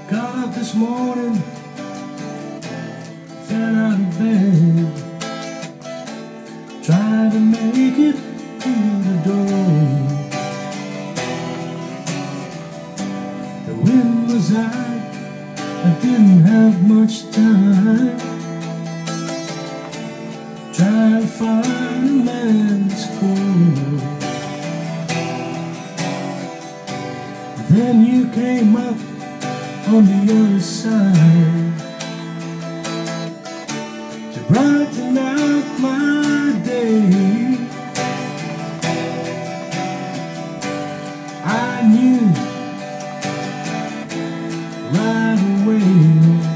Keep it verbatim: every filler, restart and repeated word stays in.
Got up this morning, fell out of bed, tried to make it through the door. The wind was out, I didn't have much time. Try to find a man's cold. Then you came up on the other side to brighten out my day. I knew right away